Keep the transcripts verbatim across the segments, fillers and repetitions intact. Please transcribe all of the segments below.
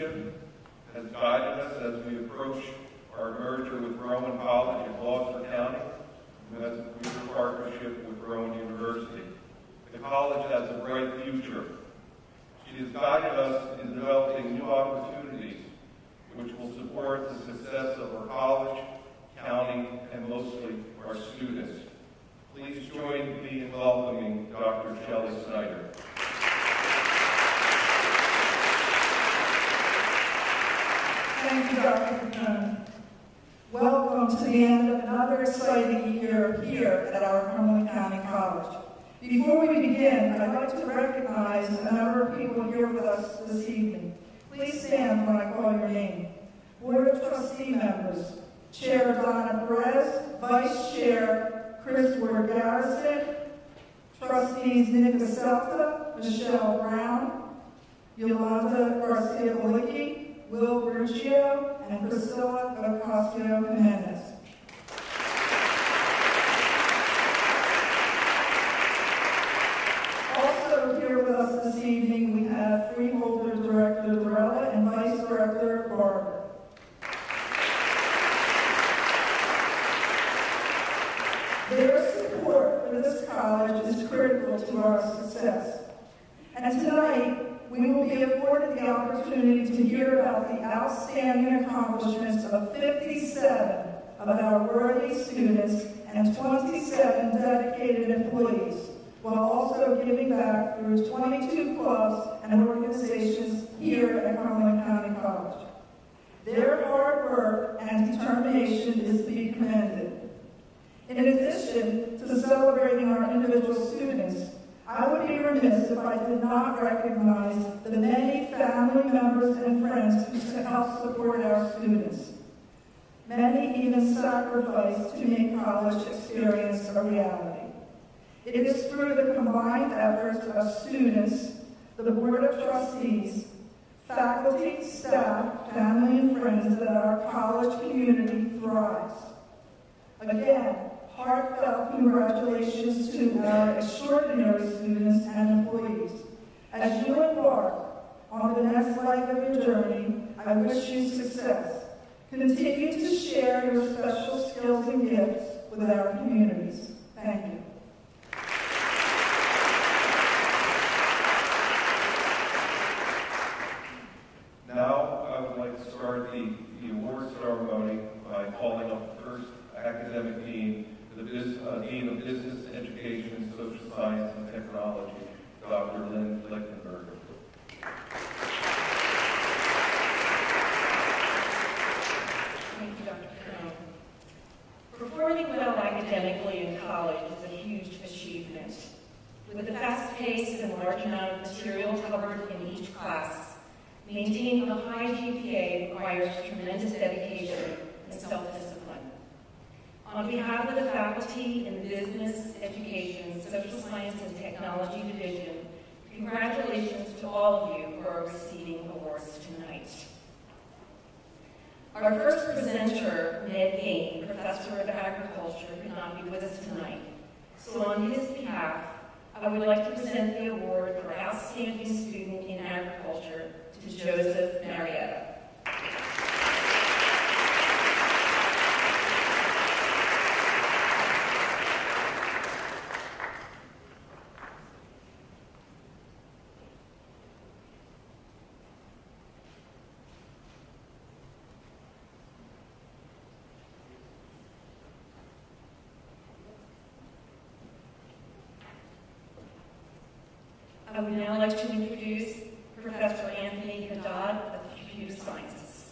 leadership has guided us as we approach our merger with Rowan College in Gloucester County, and as we have a partnership with Rowan University. The college has a bright future. She has guided us in developing new opportunities which will support the success of our college, county, and mostly our students. Please join me in welcoming Doctor Shelley Snyder. Thank you, Doctor Cohn. Welcome to the end of another exciting year here at our Cumberland County College. Before we begin, I'd like to recognize a number of people here with us this evening. Please stand when I call your name. Board of Trustee members, Chair Donna Perez, Vice Chair Chris Ward Garrison, Trustees Nick Caselta, Michelle Brown, Yolanda Garcia-Balicki, Will Bergio, and Priscilla Ocasio-Jimenez. Also here with us this evening, we have Freeholder Director Dorella and Vice Director Barber. Their support for this college is critical to our success. And tonight, we will be afforded the opportunity to hear about the outstanding accomplishments of fifty-seven of our worthy students and twenty-seven dedicated employees, while also giving back through twenty-two clubs and organizations here at Cumberland County College. Their hard work and determination is to be commended. In addition to celebrating our individual students, I would be remiss if I did not recognize the many family members and friends who help support our students. Many even sacrifice to make college experience a reality. It is through the combined efforts of students, the Board of Trustees, faculty, staff, family, and friends that our college community thrives. Again, heartfelt congratulations to our extraordinary students and employees. As you embark on the next leg of your journey, I wish you success. Continue to share your special skills and gifts with our communities. Thank you. Now, I would like to start the, the award ceremony by calling up the first academic dean, the Biz, uh, Dean of Business, Education, Social Science, and Technology, Doctor Lynn Lichtenberger. Thank you, Doctor Cohn. Performing well academically in college is a huge achievement. With the fast pace and large amount of material covered in each class, maintaining a high G P A requires tremendous dedication and self-discipline. On behalf of the faculty in the Business, Education, Social Science, and Technology Division, congratulations to all of you who are receiving awards tonight. Our first presenter, Ned Gain, Professor of Agriculture, could not be with us tonight. So on his behalf, I would like to present the award for Outstanding Student in Agriculture to Joseph Marietta. I would now like to introduce Professor Anthony Haddad of Computer Sciences.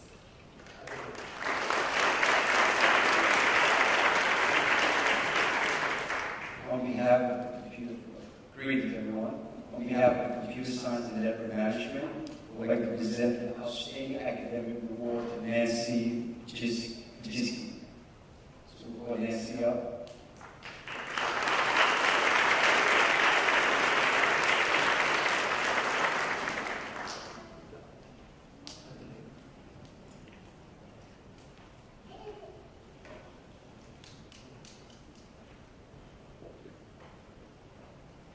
On behalf of Computer, greetings everyone. On behalf of Computer Science and Network Management, I would like to present the Outstanding Academic Award to Nancy Jiski. So we'll call Nancy up.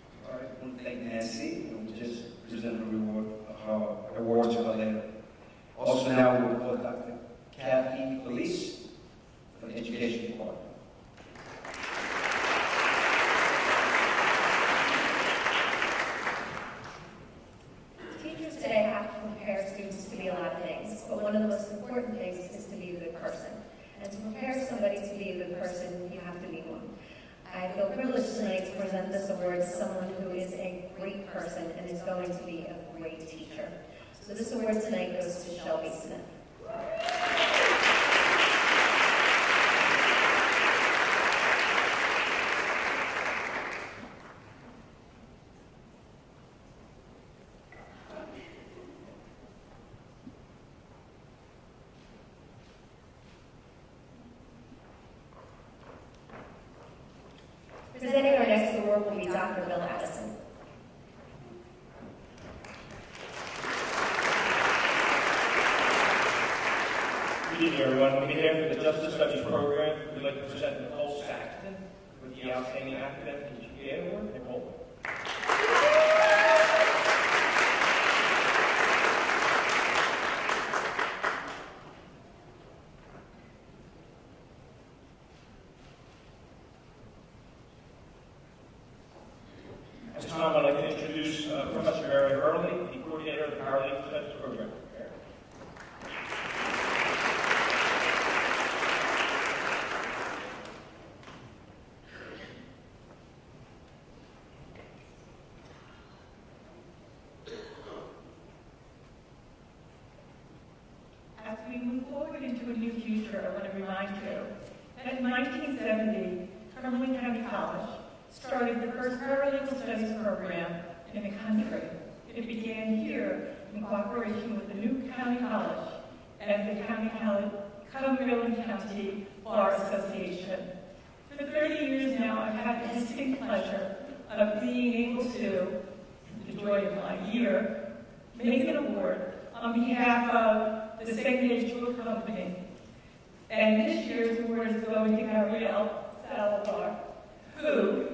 Thank Nancy, and we just present a reward, uh, award to her later. Also now we'll call Doctor Kathy Ellis from the Education Department. Teachers today have to prepare students to be a lot of things, but one of the most important things is to be a good person. And to prepare somebody to be a good person, you have to be one. I feel privileged tonight to present this award to someone who is a great person and is going to be a great teacher. So this award tonight goes to Shelby Smith. Presenting our next award will be Doctor Bill Addison. Good evening, everyone. On behalf of the Justice Studies Program, we'd like to present Nicole Saxton with the Outstanding Academic and G P A Award. Nicole. At this time, I'd like to introduce uh, Professor Mary Hurley, the coordinator of the Paralegal Studies Program. As we move forward into a new future, I want to remind you that in nineteen seventy, Cumberland County College started the first paralegal studies program in the country. It began here in cooperation with the new county college and the County College, Cumberland County Bar Association. For thirty years now, I've had the distinct pleasure of being able to, the joy of my year, make an award on behalf of the Second Age Book Company. And this year's award is going to Gabrielle Salazar, who,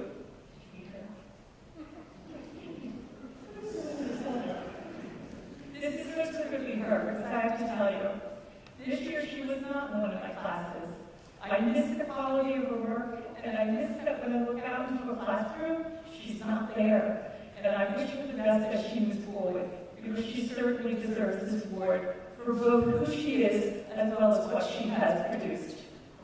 this is specifically her, because I have to tell you, this year she was not in one of my classes. I missed the quality of her work, and I missed that when I look out into a classroom, she's not there. And I wish her the best as she moves forward, because she certainly deserves this award for both who she is as well as what she has produced.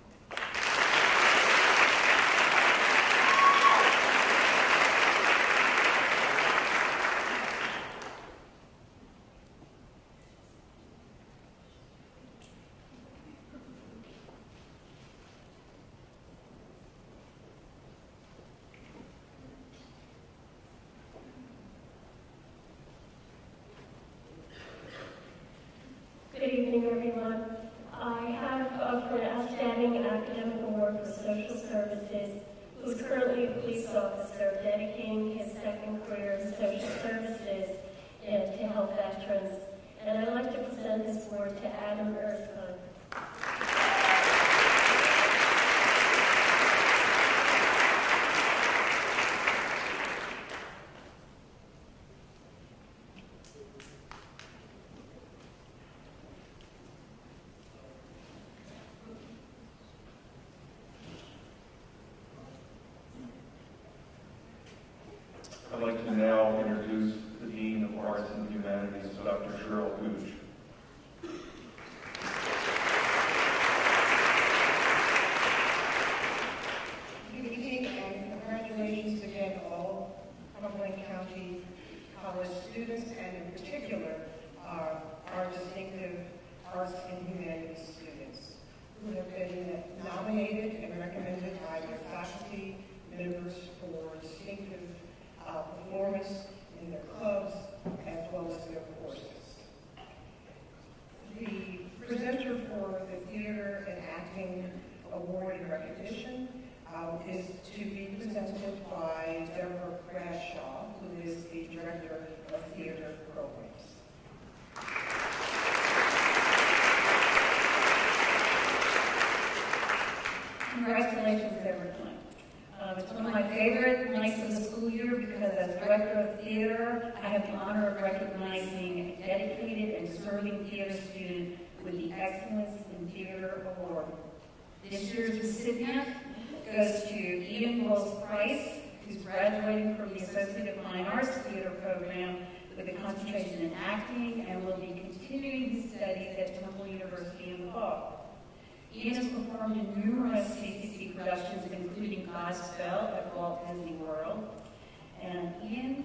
Good evening, everyone. I have uh, for an outstanding academic award for social services, who's currently a police officer dedicating his second career in social services and to help veterans. And I'd like to present this award to Adam Erskine. I'd like to now introduce the Dean of Arts and Humanities, Doctor Cheryl Gooch. Good evening and congratulations again all Cumberland County College students, and in particular uh, our distinctive Arts and Humanities students who have been nominated and recommended by their faculty members for distinctive uh, performance in their clubs as well as their courses. The presenter for the Theater and Acting Award and Recognition um, is to be presented by Deborah Bradshaw, who is the Director of Theater Programs. Congratulations, everyone. Um, it's one of my favorite nights of the school year because as director of theater, I have the honor of recognizing a dedicated and serving theater student with the Excellence in Theater Award. This year's recipient goes to Ian Rose Price, who's graduating from the Associate of Fine Arts Theater program with a concentration in acting and will be continuing his studies at Temple University in the fall. Ian has performed in numerous C C C productions, including Godspell at Walt Disney World. And Ian,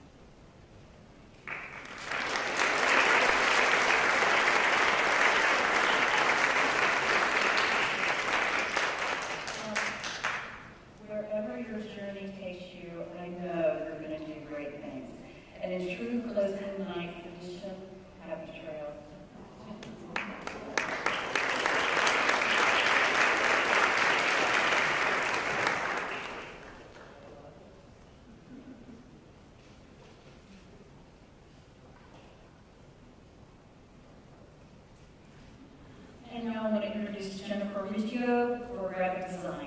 um, wherever your journey takes you, I know you're going to do great things. And in true closing night tradition, happy trails. And now I want to introduce Jennifer Riccio for graphic design.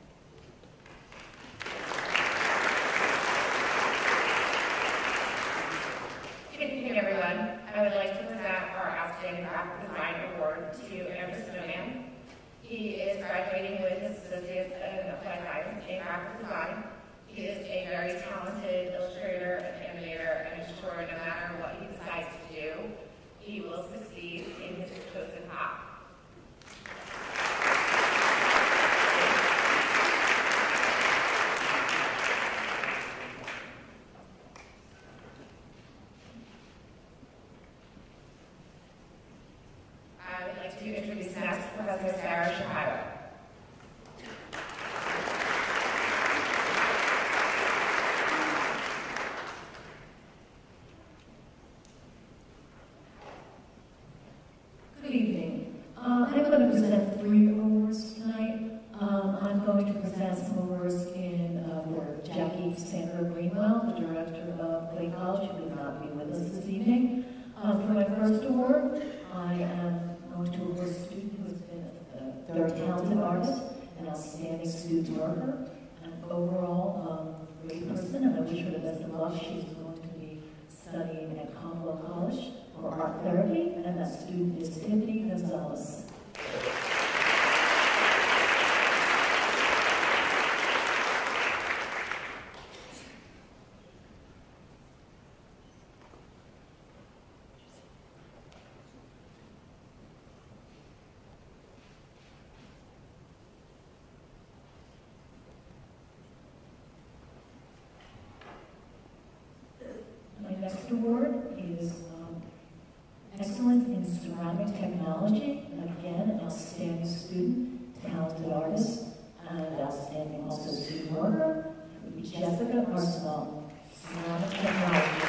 Good evening, everyone. I would like to present our Outstanding Graphic Design Award to Andrew Snowman. He is graduating with his Associate in Applied Science in Graphic Design. He is a very talented illustrator and animator, and I'm sure no matter what he decides to do, he will succeed in his chosen path. I would like to introduce next Professor Sarah Shapiro. Good evening. Uh, I'm going to present three awards tonight. Um, I'm going to present some awards in uh, for Jackie Sandra Greenwell, the director of Clay College, who will not be with us this evening. Um, for my first award, I am going to award a student who has been a very talented artist, an outstanding student worker, and overall um, great person, and I wish her the best of luck. She's going to be studying at Cumberland College for art therapy, and that student is Tiffany Gonzalez. My next award is um, Excellence in Ceramic Technology. Again, an outstanding student, talented artist, and outstanding also student worker. It would be Jessica Arsenal, Ceramic Technology.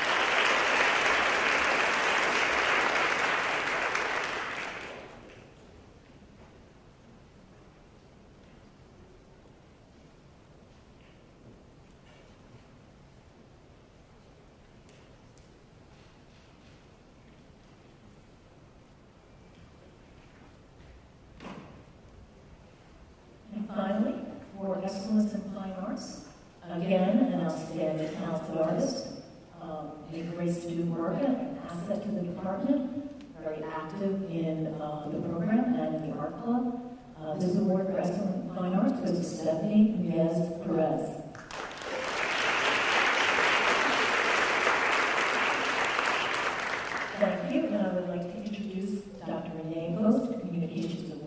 Finally, for Excellence in Fine Arts, again, an outstanding talented artist, um, a great student worker, an asset to the department, very active in uh, the program and in the art club. Uh, this award for Excellence in Fine Arts goes to Stephanie Nunez Perez. Thank you, and I would like to introduce Doctor Renee Post, Communications Award.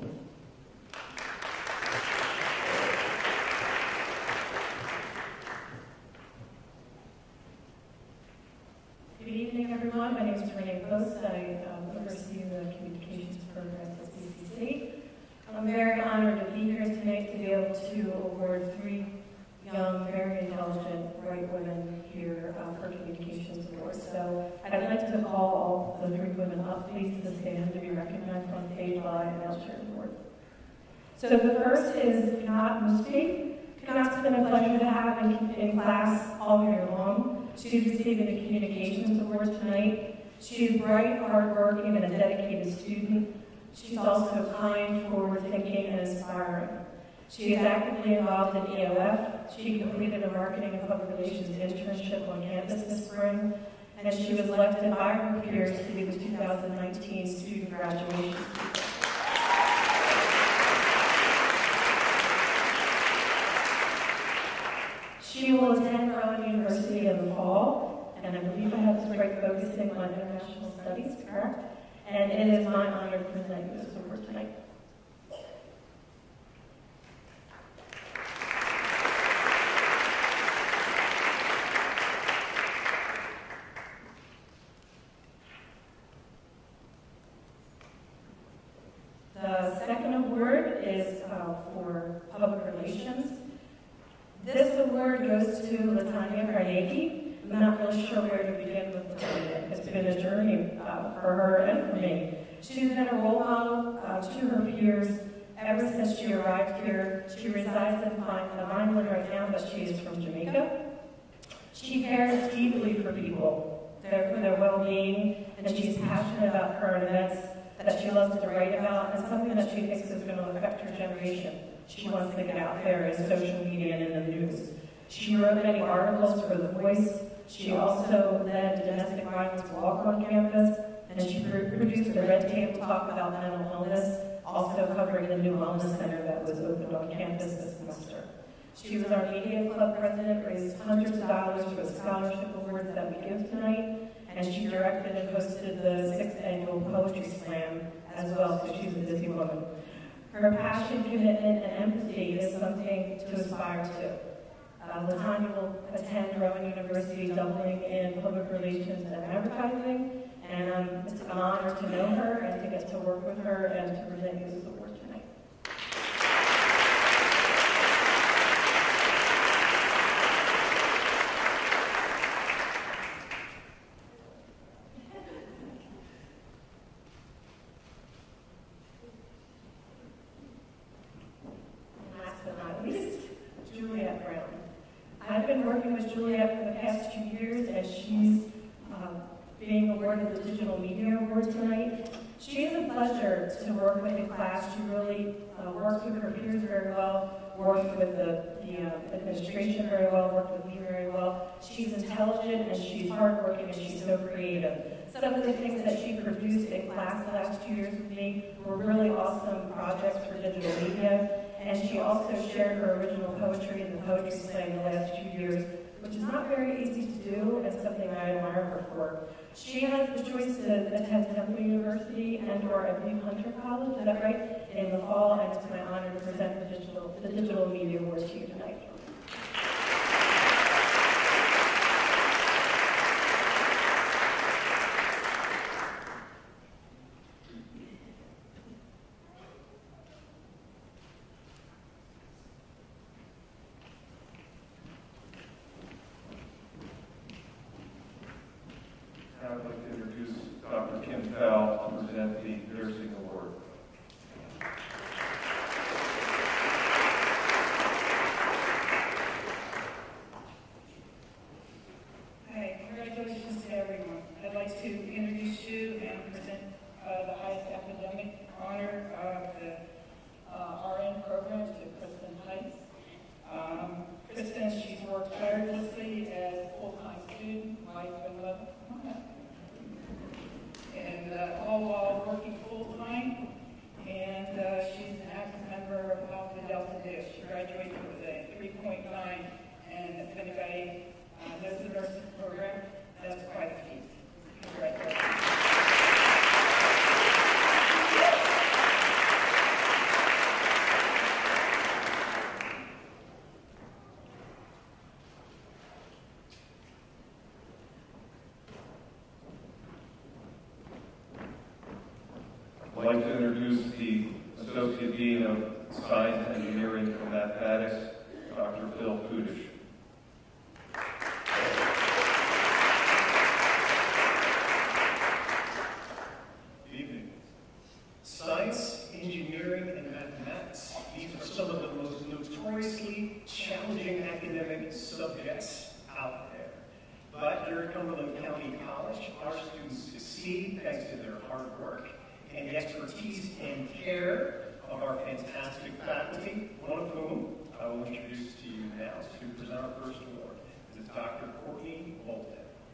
Good evening, everyone. My name is Renee Post. I um, oversee the communications program at C C C. I'm very honored to be here tonight to be able to award three young, very intelligent, bright women here uh, for communications awards. So I'd like to call all the three women up, please, to stand to be recognized on stage by an Ellis Award. So the first is Kanat Musti. Kanat's been a pleasure to have in, in class all year long. She's receiving the Communications Award tonight. She's bright, hardworking, and a dedicated student. She's also kind, forward-thinking, and inspiring. She is actively involved in E O F. She completed a marketing and public relations internship on campus this spring, and she was elected by her peers to be the two thousand nineteen student graduation speaker. She will attend Cumberland University in the fall, and I believe I have this right, focusing on international studies, correct? And it is my honor to present you this award tonight. The second award is uh, for public relations. This award goes to Latanya Carnegie. I'm not really sure where to begin with Latanya. It's been a journey uh, for her and for me. She's been a role model uh, to her peers ever since she arrived here. She resides in Vineland right now, but she is from Jamaica. She cares deeply for people, their, for their well-being, and she's passionate about current events that she loves to write about, and something that she thinks is going to affect her generation. She wants to get out there in social media and in the news. She wrote many articles for The Voice. She also led the domestic violence walk on campus, and she produced a red table talk about mental illness, also covering the new wellness center that was opened on campus this semester. She was our media club president, raised hundreds of dollars for the scholarship awards that we give tonight, and she directed and hosted the sixth annual Poetry Slam as well, so she's a busy woman. Her passion, commitment, and empathy is something to aspire to. Uh, Latanya will attend Rowan University, doubling in public relations and advertising, and um, it's an honor to know her and to get to work with her and to present you this award tonight. I've been working with Juliet for the past two years, and she's uh, being awarded the Digital Media Award tonight. She is a pleasure to work with in class. She really uh, works with her peers very well, works with the, the uh, administration very well, worked with me very well. She's intelligent, and she's hardworking, and she's so creative. Some of the things that she produced in class the last two years with me were really awesome projects for digital media. And she also shared her original poetry in the Poetry Slam the last two years, which is not very easy to do and something I admire her for. She has the choice to attend Temple University and or I believe Hunter College, is that right, in the fall, and it's my honor to present the Digital, the digital Media Award to you tonight. I'd like to introduce Doctor Kim Fell to present the Nursing Award. Hi, congratulations to everyone. I'd like to introduce you and present uh, the highest academic honor of the uh, R N program to Kristen Heights. Um, Kristen, she's worked tirelessly as a full-time student, wife, and mother. And uh, all while working full-time, and uh, she's an active member of Alpha Delta Dish. She graduated with a three point nine, and if anybody uh, knows the nursing program, that's quite a feat. Congratulations. I'd like to introduce the Associate Dean of Science, Engineering, and Mathematics, Doctor Phil Kudish. Good evening. Science, engineering, and mathematics. These are some of the most notoriously challenging academic subjects out there. But here at Cumberland County College, our students succeed thanks to their hard work and the expertise and care of our fantastic faculty, one of whom I will introduce to you now to present our first award. This is Doctor Courtney Bolton.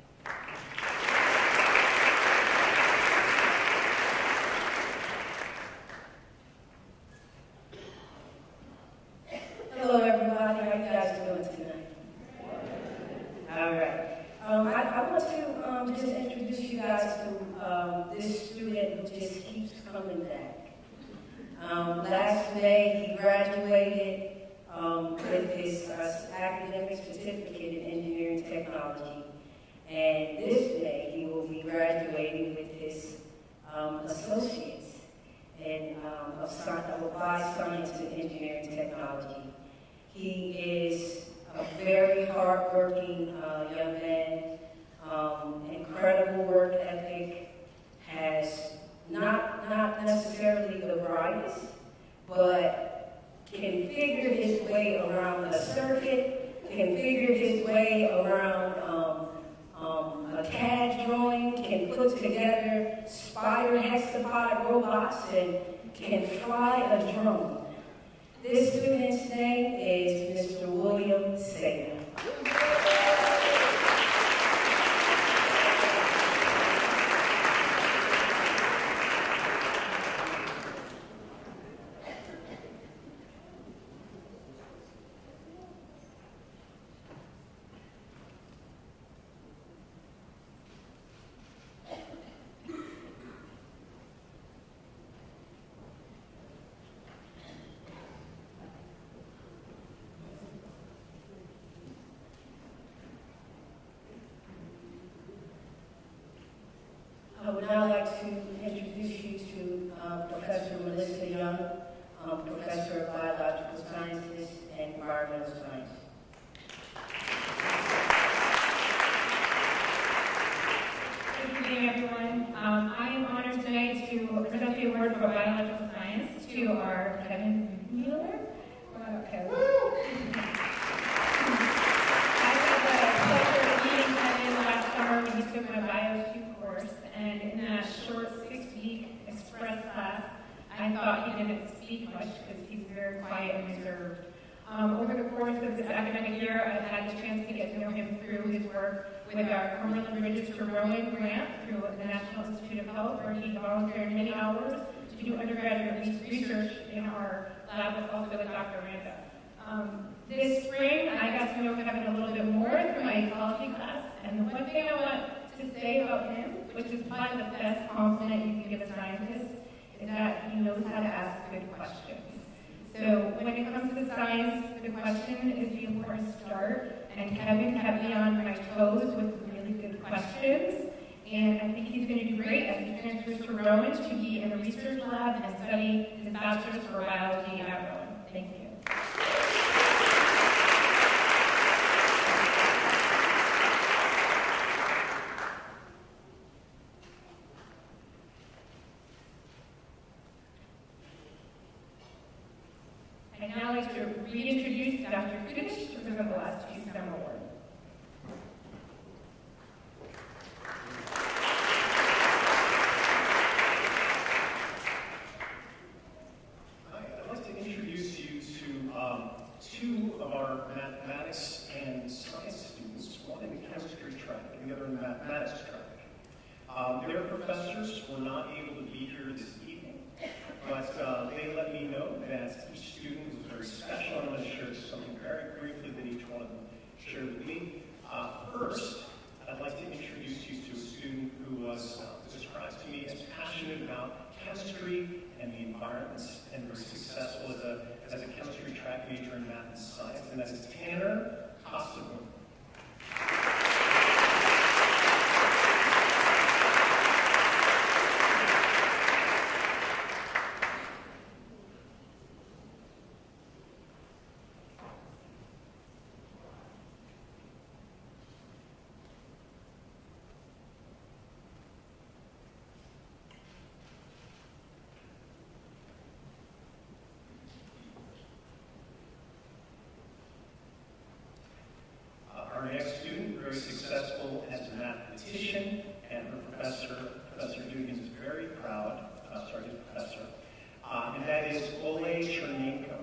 Hello, everybody. How you guys doing tonight? All right. Um, I, I want to um, just introduce you guys to um, this student who just keeps coming back. Um, last May, he graduated um, with his uh, academic certificate in engineering technology. And this May, he will be graduating with his um, associates in um, of, of applied science and engineering technology. He is a very hardworking uh, young man, um, incredible work ethic, has not, not necessarily the brightest, but can figure his way around a circuit, can figure his way around um, um, a C A D drawing, can put together spider hexapod robots, and can fly a drone. This student's name is Mister William Sager. I would now like to introduce you to uh, Professor Melissa Young, um, Professor of Biological Sciences and Environmental Science. Good evening, everyone. Um, I am honored tonight to present the award for biological science to our Kevin Mueller. Wow, Kevin. I had the pleasure of meeting Kevin last summer when he took my Bio two course, and in that short six-week express class, I thought he didn't speak much because he's very quiet and reserved. Um, over the course of this academic year, I've had the chance to get to know him through his work with our Cumberland Bridges to Rowing grant through the National Institute of Health, where he volunteered many hours to do undergraduate research in our lab with also with Doctor Randa. Um, this spring, I got to know Kevin a little bit more through my ecology class, and the one thing I want to say about him, which is probably the best compliment you can give a scientist, is that he knows how to ask good questions. So when it comes to science, the question is the important start, and Kevin kept me on my toes with really good questions, and I think he's going to do great as he transfers to Rowan to be in a research lab and study his bachelor's for biology at Rowan. Thank you. I'd now like to reintroduce Doctor Kudish to present the last two STEM awards. Hi, I'd like to introduce you to um, two of our mathematics and science students, one in the chemistry track and the other in the mathematics track. Um, their professors were not able to be here this evening, but uh, they let me know that each student was very special. I'm going to share something very briefly that each one of them shared with me. Uh, first, I'd like to introduce you to a student who was uh, described to me as passionate about chemistry and the environment, and very successful as a, as a chemistry track major in math and science, and that is Tanner Costaboom. Our next student, very successful as a mathematician, and her professor, Professor Dugan, is very proud, uh, sorry, his professor, uh, and that is Ole Chernenko.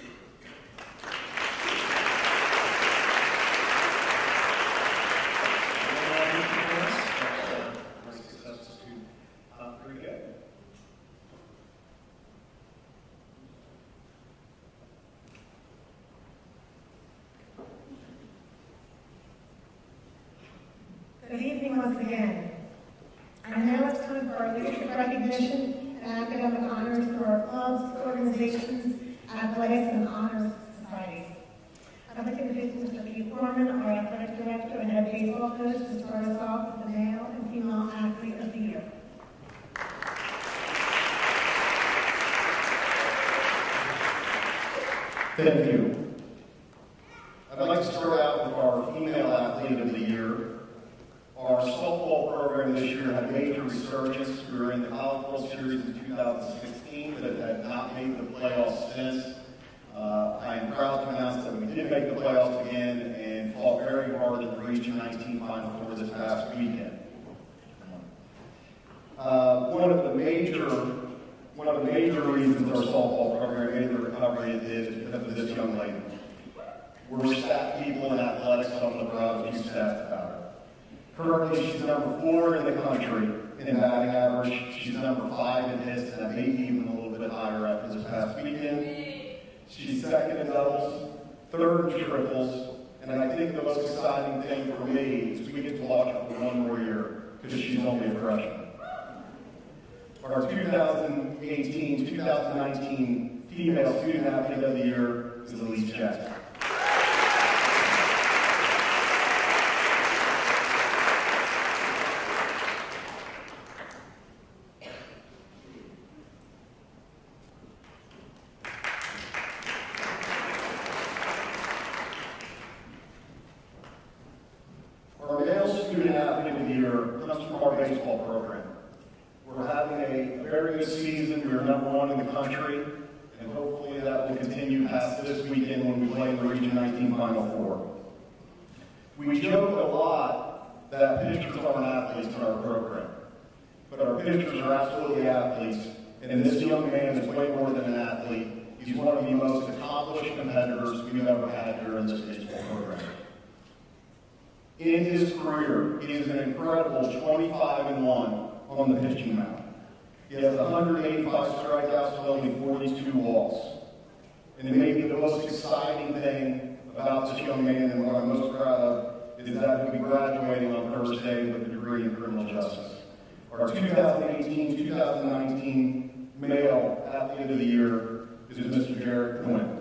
Good evening once again. And now it's time for our leadership recognition and academic honors for our clubs, organizations, athletics, and honors societies. I'd like to introduce Mister Keith Foreman, our athletic director and head baseball coach, to start us off with the male and female athlete of the year. Thank you. I'd like to start out with our female athlete of the year. Our softball program this year had major resurgence. We were in the College World Series in two thousand sixteen, but had not made the playoffs since. Uh, I am proud to announce that we did make the playoffs again and fought very hard in the Region nineteen Final Four this past weekend. Uh, one of the major, one of the major reasons our softball program made the recovery it did is because of this young lady. We're stat people in athletics, so I'm going to browse a few stats about her. Currently, she's number four in the country in batting average. She's number five in hits, and maybe even a little bit higher after this past weekend. She's second in doubles, third in triples, and I think the most exciting thing for me is we get to watch her for one more year because she's only a freshman. Our two thousand eighteen two thousand nineteen Female Student Athlete of the Year is Ellis Jackson. Our male student athlete of the year comes from our baseball program. We're having a very good season. We're number one in the country, and hopefully that will continue past this weekend when we play in the Region nineteen Final Four. We joke a lot that pitchers aren't athletes in our program, but our pitchers are absolutely athletes, and this young man is way more than an athlete. He's one of the most accomplished competitors we've ever had here in this baseball program. In his career, he is an incredible twenty-five and one on the pitching mound. He has one hundred eighty-five strikeouts with only forty-two walks. And maybe the most exciting thing about this young man and what I'm most proud of is that he'll be graduating on Thursday with a degree in criminal justice. Our two thousand eighteen two thousand nineteen Male Athlete of the Year is Mister Jared Quinn.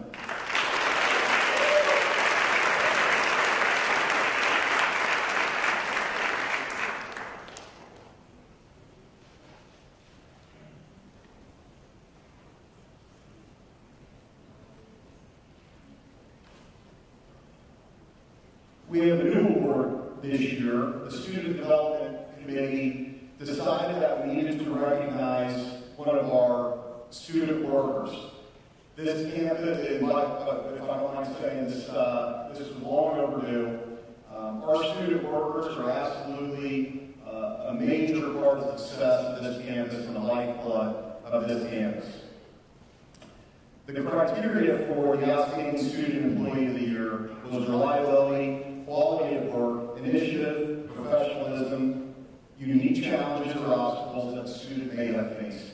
We have a new award this year. The Student Development Committee decided that we needed to recognize one of our student workers. This campus, if I don't mind saying this, uh, this was long overdue. Um, our student workers are absolutely uh, a major part of the success of this campus and the lifeblood of this campus. The criteria for the Outstanding Student Employee of the Year was reliability, quality of work, initiative, professionalism, unique challenges or obstacles that the student may have faced.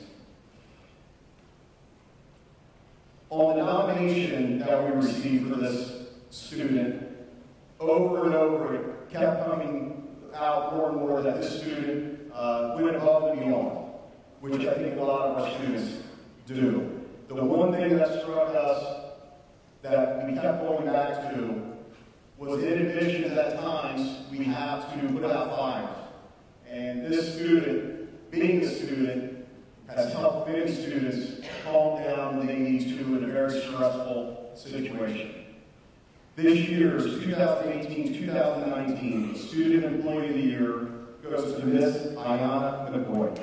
On the nomination that we received for this student, over and over it kept coming out more and more that this student uh, went above and beyond, which I think a lot of our students do. The one thing that struck us that we kept going back to was in addition at times we have to put out fires. And this student, being a student, has helped many students calm down when they need to in a very stressful situation. This year's two thousand eighteen two thousand nineteen Student Employee of the Year goes to Miss Ayana McCoy.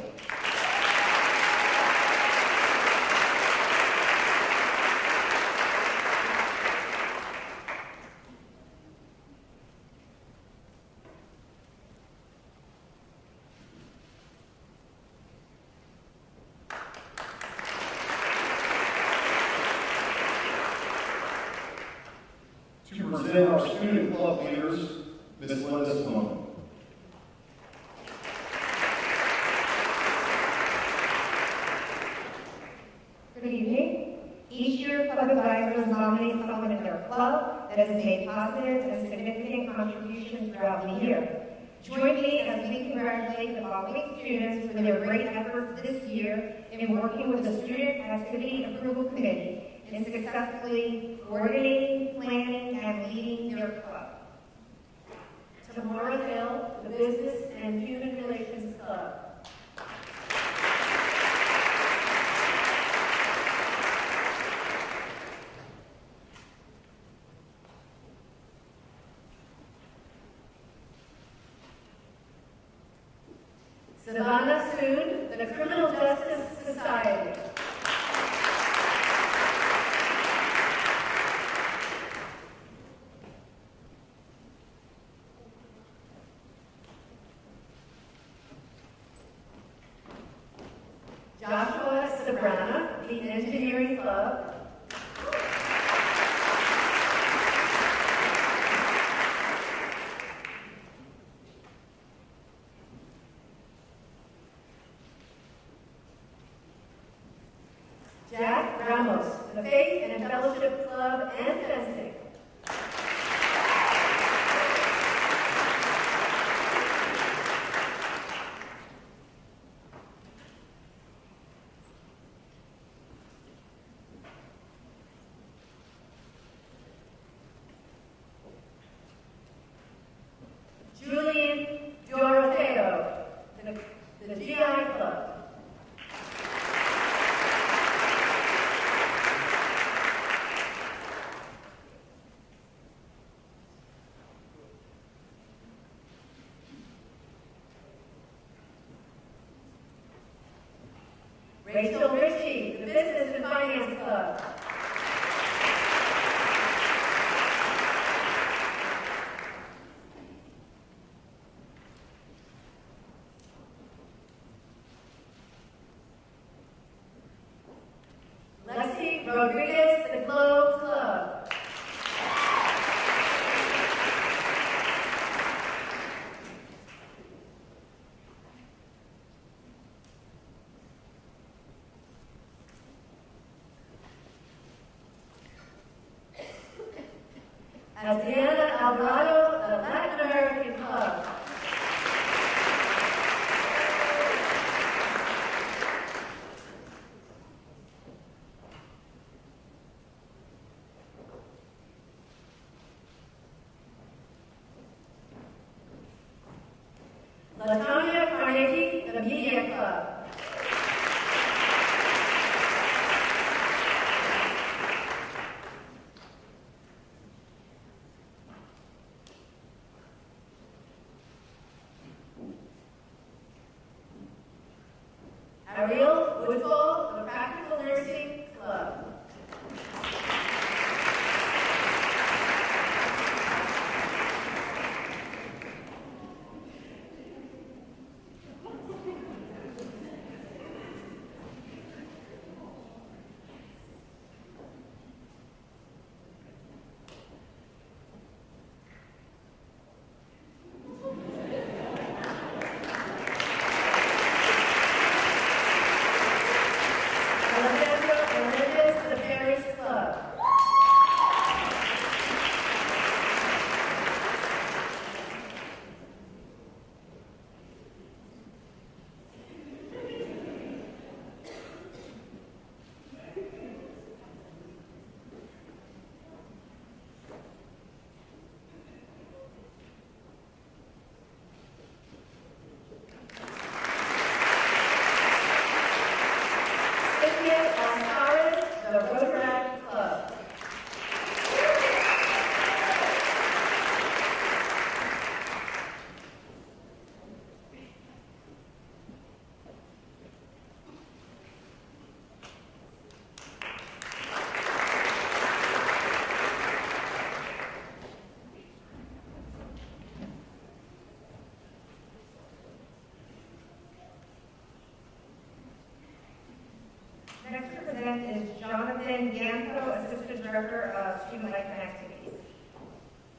present our student club leaders, Miz Linda Sloan. Good evening. Each year, club advisors nominate someone in their club that has made positive and significant contributions throughout the year. Join me as we congratulate the following students for their great efforts this year in working with the Student Activity Approval Committee in successfully coordinating, planning, and leading their club. Tamara Hill, the Business and Human Relations Club. Savannah Sood, the Criminal Justice Society. Joshua Sabrana, the Engineering Club. Jack Ramos, the Faith and Fellowship Club and Fencing. Julian Doroteo, the, the G I Club. Rachel Ritchie, the Business and Finance Club. Lexi Rodriguez, the Globe Club. Adriana Alvarado, the Latin American Club. Latonya Carnegie, the Media Club. Ariel Woodfall, the Practical Nursing Club. Next to present is Jonathan Yanko, Assistant Director of Student Life and Activities.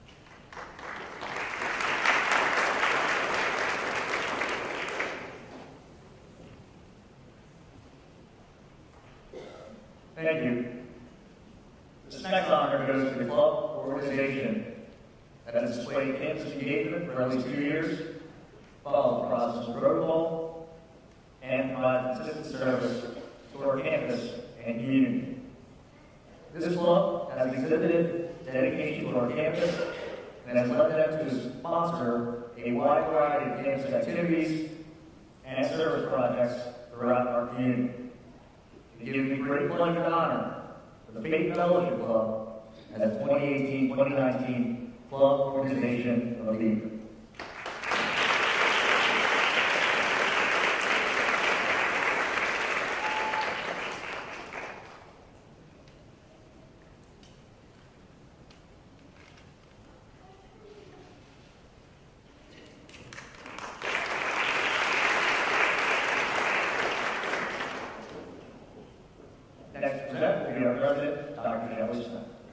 Thank you. This next honor goes to the club or organization that has displayed campus engagement for at least two years, followed the process of protocol, and provided consistent service to our campus and community. This club has exhibited dedication to our campus and has led them to sponsor a wide variety of campus activities and service projects throughout our community. It gives me great pleasure and honor for the Faith Fellowship Club as the twenty eighteen twenty nineteen Club Organization of the Year. Next to present will be our President, Doctor Ellis.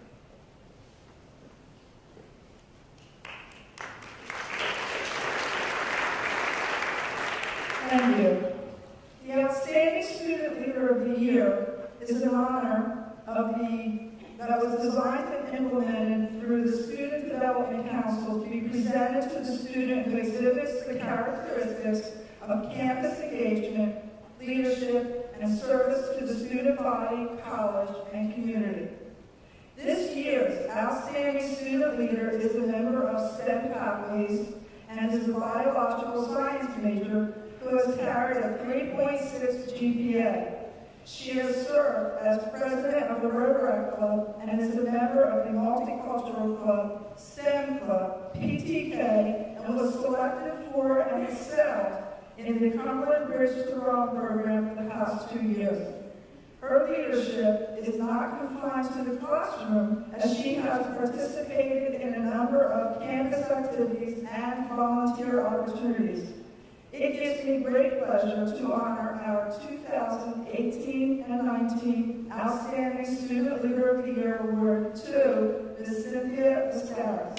Thank you. The Outstanding Student Leader of the Year is an honor of the, that was designed and implemented through the Student Development Council to be presented to the student who exhibits the characteristics of campus engagement, leadership, and service to the student body, college, and community. This year's Outstanding Student Leader is a member of STEM faculties and is a biological science major who has carried a three point six G P A. She has served as president of the Rotary Club and is a member of the Multicultural Club, STEM Club, P T K, and was selected for and excelled in the Cumberland Bridge to Rome program for the past two years. Her leadership is not confined to the classroom, as she has participated in a number of campus activities and volunteer opportunities. It gives me great pleasure to honor our two thousand eighteen and nineteen Outstanding Student Leader of the Year Award to Miz Cynthia Mascaras.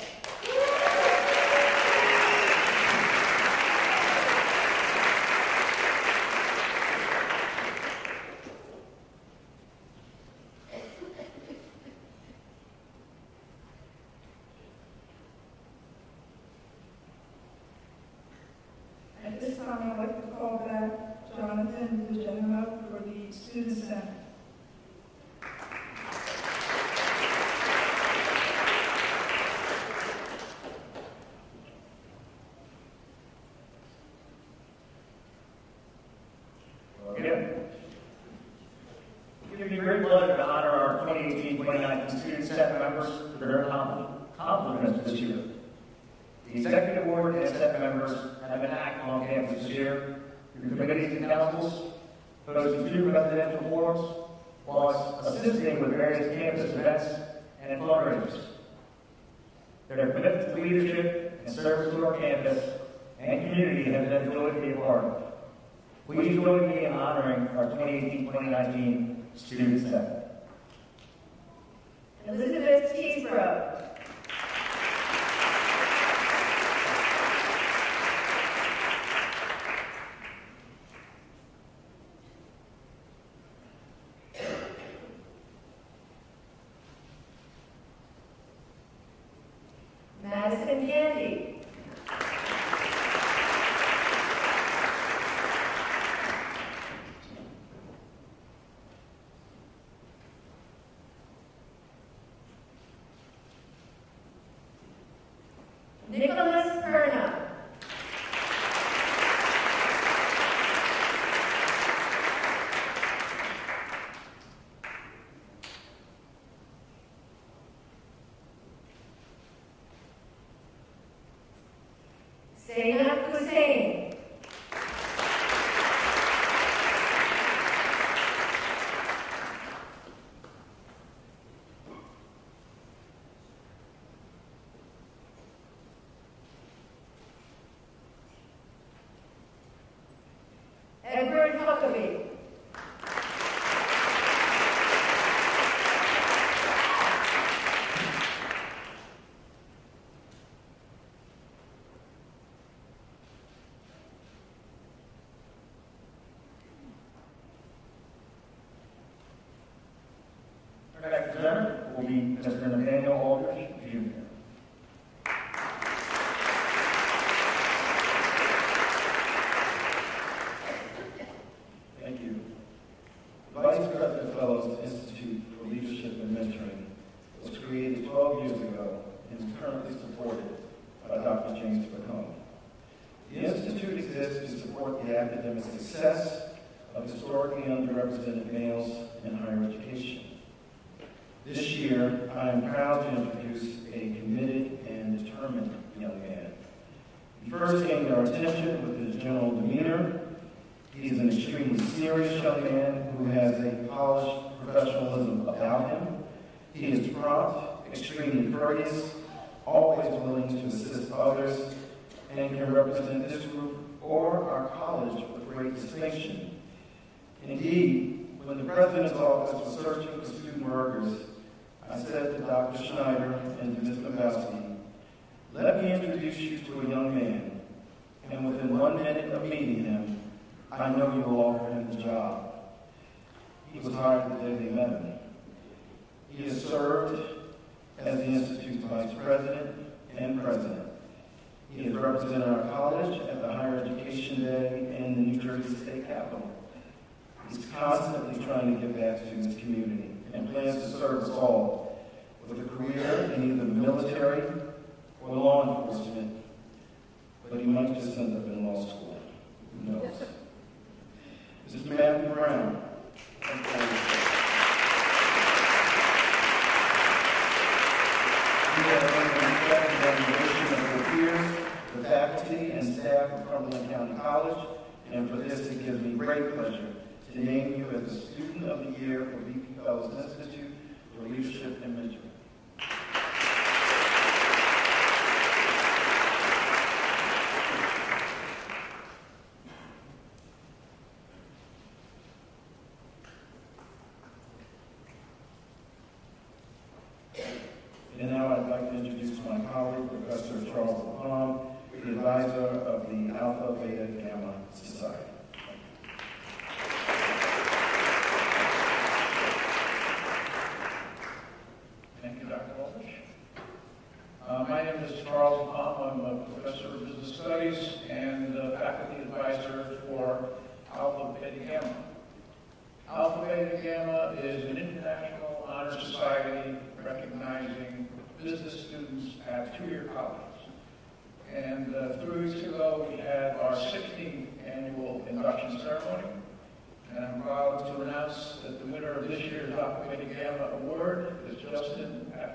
At this time, I'd like to call back Jonathan DeGenero for the Student Center. Again, it gives me great pleasure to honor our twenty eighteen twenty nineteen Student Senate members for their accomplishments this year. The Executive Board and Senate members have been active on campus this year through committees and councils, hosting two residential forums, while assisting with various campus events and fundraisers. Their commitment to leadership and service to our campus and community has been a joy to be a part of. Please join me in honoring our twenty eighteen twenty nineteen Student Senate. Elizabeth Teesbro. Madison Candy. Nicholas Perna. Zainab Hussain. Edward Huckabee. Next presenter will be Mister Nathaniel Aldrich, Junior Thank you. The Vice President Fellows Institute for Leadership and Mentoring was created twelve years ago and is currently supported by Doctor James Bacone. The Institute exists to support the academic success of historically underrepresented males in higher education. This year, I am proud to introduce a committed and determined young man. He first gained our attention with his general demeanor. He is an extremely serious young man who has a polished professionalism about him. He is prompt, extremely courteous, always willing to assist others, and can represent this group or our college with great distinction. Indeed, when the President's office was searching for student workers, I said to Doctor Schneider and to Miz Lebowski, let me introduce you to a young man, and within one minute of meeting him, I know you will offer him the job. He was hired the day they met him. He has served as the Institute's Vice President and President. He has represented our college at the Higher Education Day and the New Jersey State Capitol. He's constantly trying to give back to his community and plans to serve us all with a career in either the military or law enforcement, but he might just end up in law school. Who knows? Mister Matthew Brown. He has earned the respect and admiration of the peers, the faculty, and staff of Cumberland County College, and for this it gives me great pleasure to name you as the Student of the Year for V P Fellows Institute for Leadership and Mentoring. And now I'd like to introduce my colleague, Professor Charles Palm, the advisor of the Alpha Beta Gamma Society. Thank you, Doctor Aldrich. Uh, my name is Charles Palm. I'm a professor of business studies and uh, faculty advisor for Alpha Beta Gamma. Alpha Beta Gamma is an international honor society recognizing business students at two-year colleges. And uh, three weeks ago, we had our sixteenth annual induction ceremony. And I'm proud to announce that the winner of this year's Alpha Beta Gamma Award is Justin Patrick.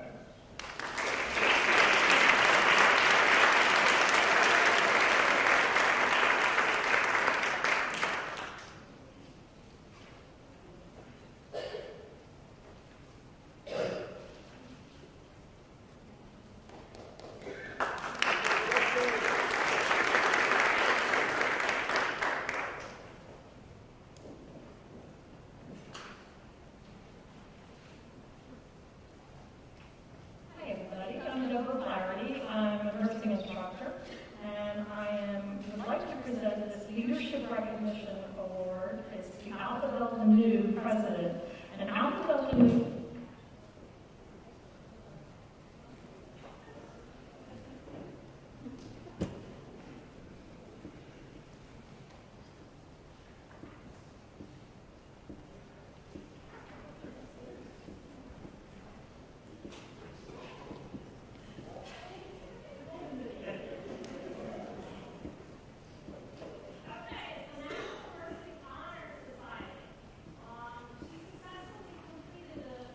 She successfully completed a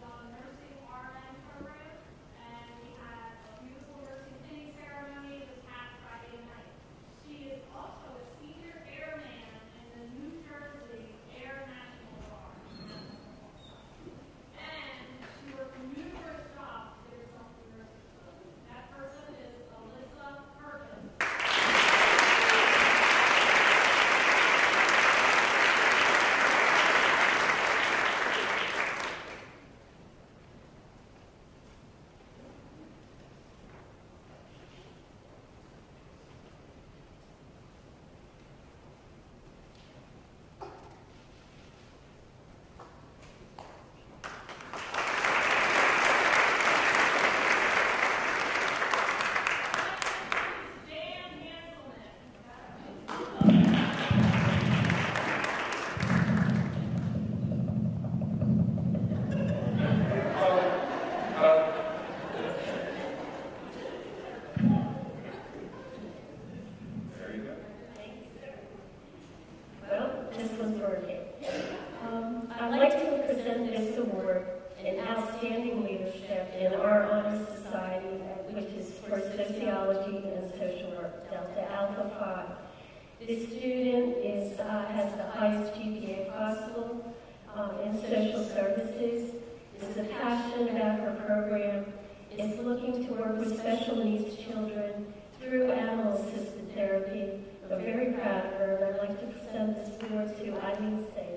I'd like to present this award in outstanding leadership in our honor society, which is for sociology and social work, Delta Alpha Phi. This student is, uh, has the highest G P A possible um, in social services, is a passion about her program, is looking to work with special needs children through animal-assisted therapy. I'm very proud of her, and I'd like to present this award to Eileen Sayer.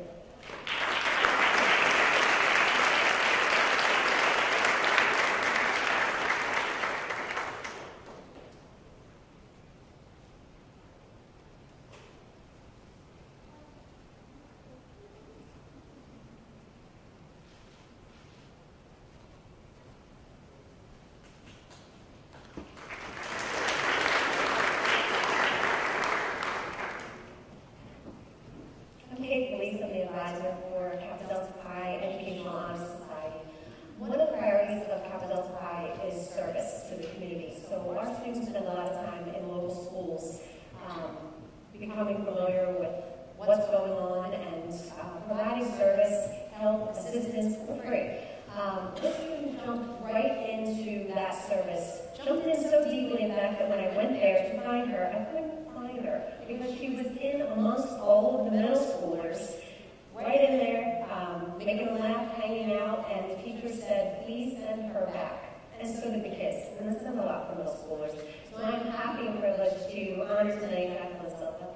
Becoming familiar with what's going on and uh, providing service, help, assistance for free. Um, this student jumped right into that service, jumped in so deeply, in fact, that when I went there to find her, I couldn't find her because she was in amongst all of the middle schoolers, right in there, um, making them laugh, hanging out, and the teacher said, please send her back. And so did the kids, and this is a lot for middle schoolers. So I'm happy and privileged to honor tonight Jacqueline Silva.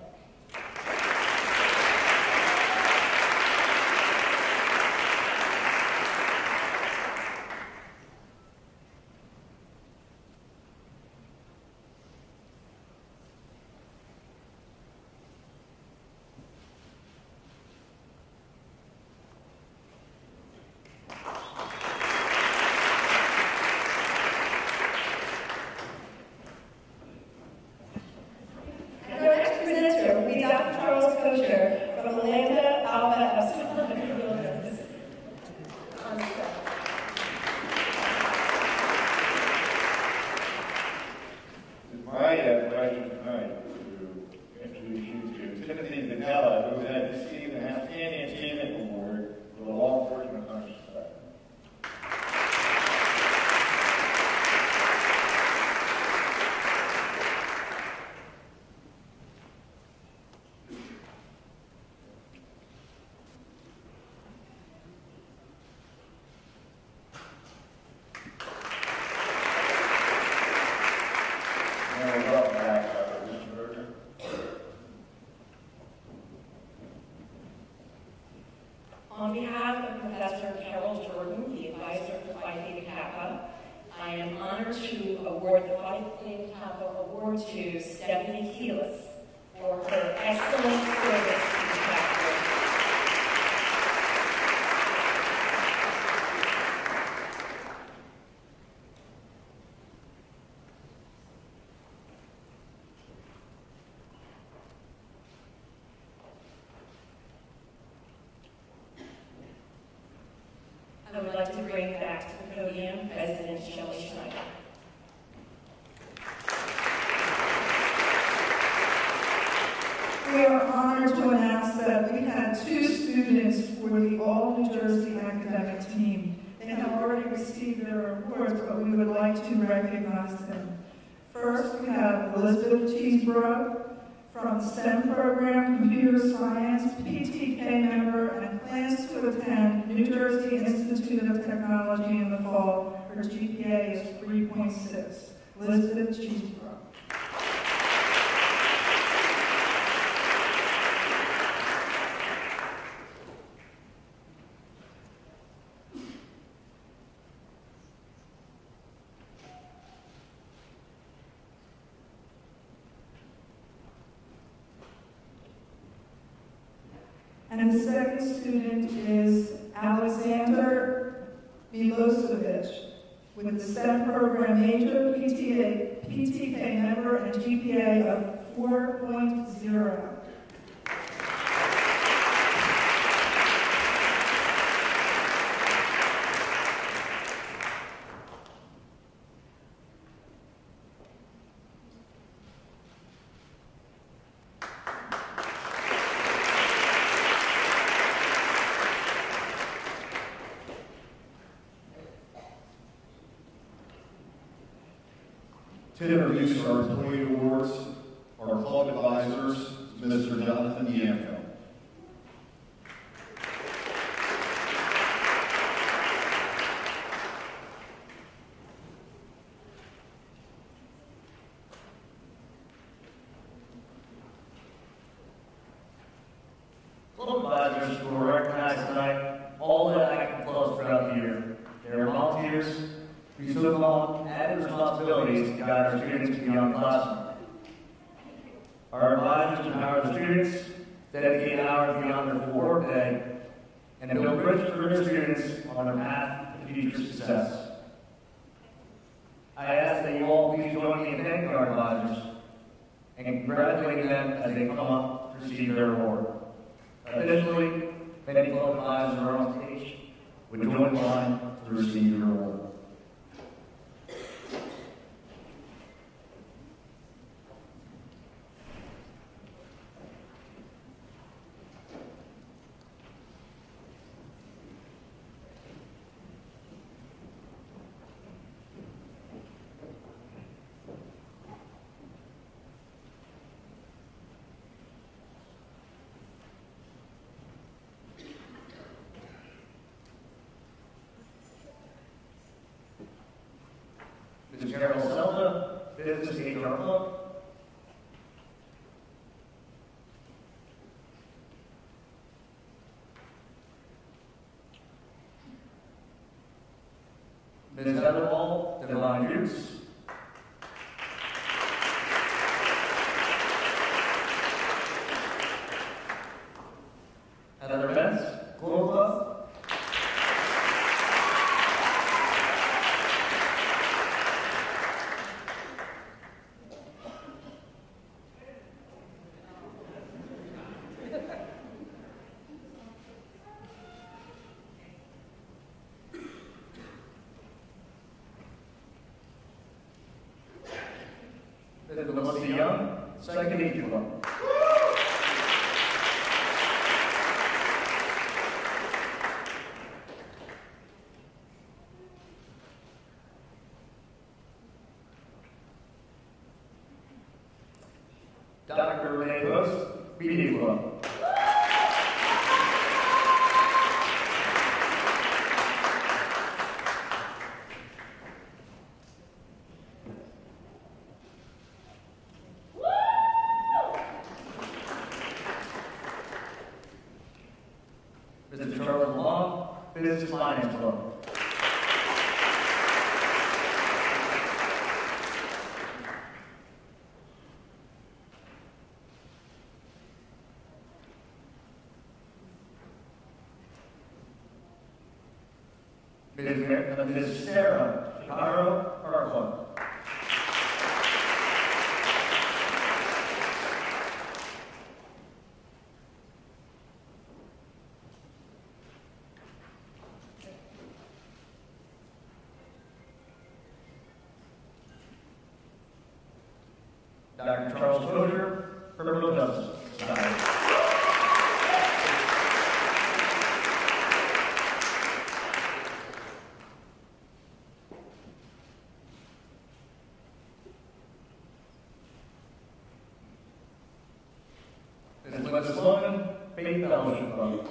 On behalf of Professor Carol Jordan, the advisor for Phi Theta Kappa, I am honored to award the Phi Theta Kappa Award to Stephanie Keelis for her excellent service to the chapter. I would like to bring back to the podium President Shelley Schneider. We are honored to announce that we had two students for the All New Jersey academic team. They have already received their awards, but we would like to recognize them. First, we have Elizabeth Cheeseborough from STEM program, computer science, P T K member, and plans to attend New Jersey Institute of Technology in the fall. Her G P A is three point six. Elizabeth Cheeseborough. And the second student is Alexander Milosevic with the STEM program major, P T A, P T K member, and G P A of four point oh. To introduce our employee awards, our club advisors, Mister Jonathan Yanko. Club advisors who are recognized tonight, all that active clubs throughout the year. They are volunteers who took on added responsibilities to guide our students beyond the classroom. Our advisors empower the students, dedicate hours beyond their full workday, and build bridges for their students on their path to future success. I ask that you all please join me in thanking our advisors and congratulating them as they come up to receive their award. Additionally, many club advisors are on stage with join the line to receive your award. Miz Carol Selda, Business H R Club. Miz Heather Hall, Divine Roots. Heather Bentz, Global Club. Melissa Young, Second Age Club. Doctor Renee Post, B D Club. Mister Charles Long, Business Finance Club. Miz Sarah Chicago, Art Club. Doctor Charles Crozier, Criminal Justice Society. Miz Sloan, Faith Fellowship Club.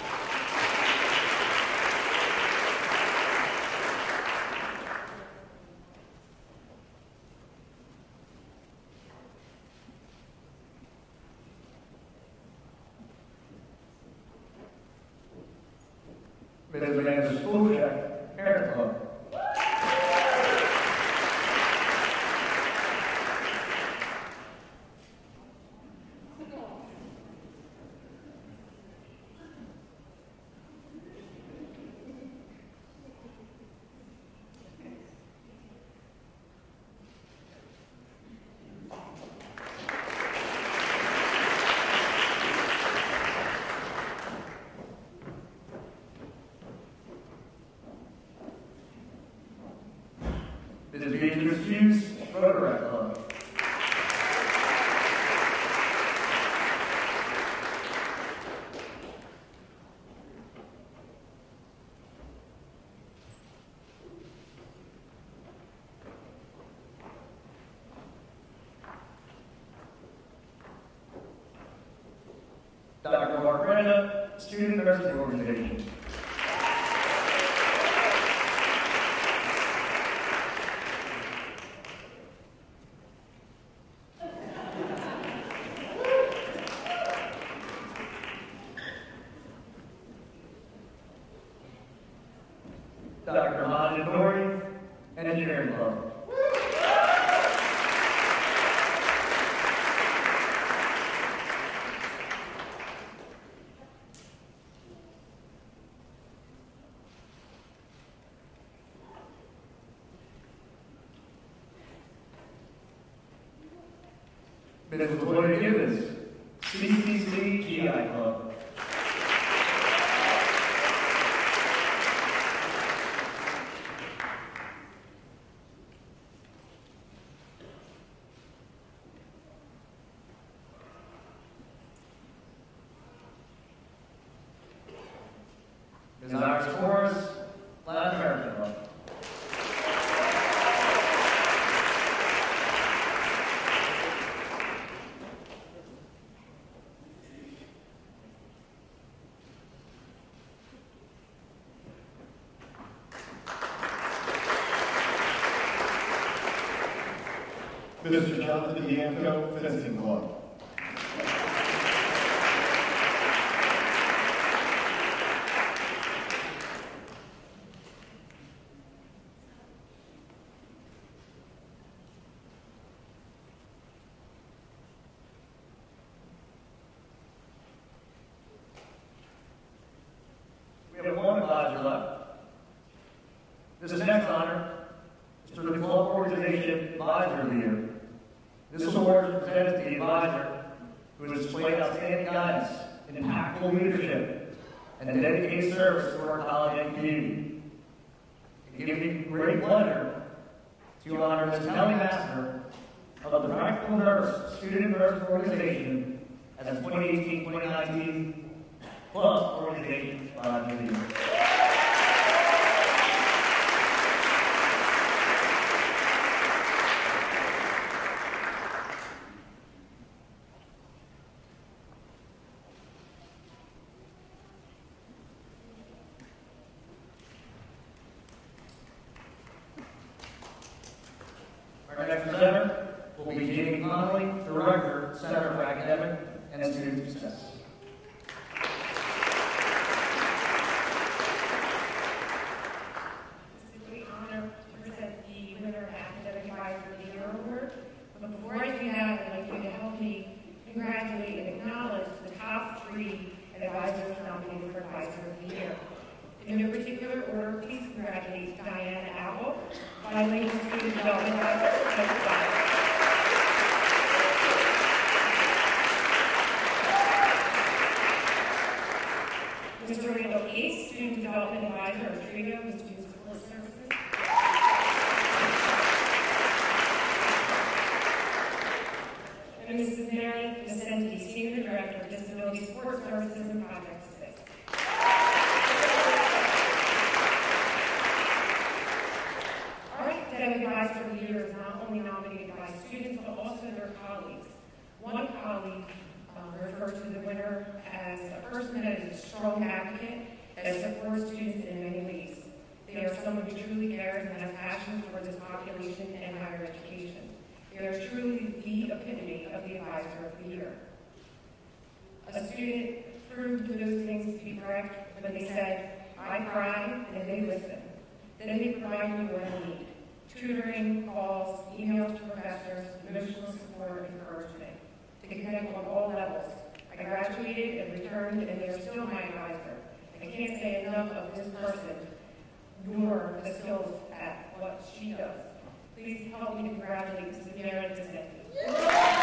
Miz Amanda Spolchak, Parent Club. It is Beatrice Hughes, Rotaract Club. Doctor Mark Brenda, Student Nursing Organization. Doctor Mahmoud Nouri, Engineering Club. Miz Latoya Gibbons, C C C G I Club. Miz Iris Forrest, Latin American Club. Mister Jonathan Yanko, Fencing Club. We have one advisor left. This next honor is for the Club Organization Advisor of the Year. This award is presented to the advisor who has displayed outstanding guidance, impactful leadership, and dedicated service to our college and community. It gives me great pleasure to honor Miz Kelly Master of the Practical Nurse Student Nurse Organization as the twenty eighteen twenty nineteen Club Organization Advisor of the Year. Our next presenter will be Jamie Connolly, Director, Center for Academic and Student Success. It's a great honor to present the winner of Academic Advisor of the Year Award. But before I do that, I'd like you to help me congratulate and acknowledge the top three advisors nominated for Advisor of the Year. In no particular order, please congratulate Diana Apple, Bilingual Student Development Advisor. Mister Randall Case, Student Development Advisor of TRIO, the Student Support Services. And Missus Mary Vicente, Senior Director of Disability Support Services and Project Six. Our Academic Advisor of the Year is not only nominated by students, but also their colleagues. One colleague um, referred to the winner as a person that is a strong advocate that supports students in many ways. They are someone who truly cares and has passion for this population and higher education. They are truly the epitome of the Advisor of the Year. A student proved those things to be correct when they said, I cry, and they listen. Then they provide you what you need. Tutoring, calls, emails to professors, emotional support, and encouragement. They connect on all levels. I graduated and returned, and they're still my advisor. I can't say enough of this person, nor the skills at what she does. Please help me to congratulate Missus Mary Vicente.